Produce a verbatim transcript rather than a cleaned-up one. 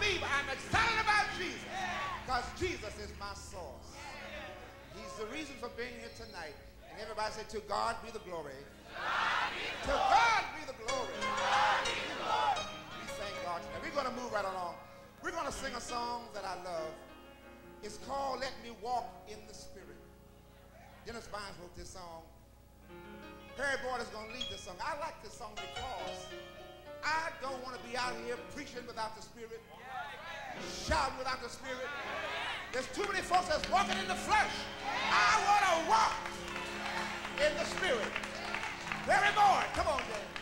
believe I'm excited about Jesus because Jesus is my source. He's the reason for being here tonight. And everybody say, to God be the glory. To God be the glory. We thank God tonight. We're going to move right along. We're going to sing a song that I love. It's called Let Me Walk in the Spirit. Dennis Bynes wrote this song. Perry Boyd is going to lead this song. I like this song because I don't want to be out here preaching without the Spirit, shouting without the Spirit. There's too many folks that's walking in the flesh. I want to walk in the Spirit. Perry Boyd, come on, Jay.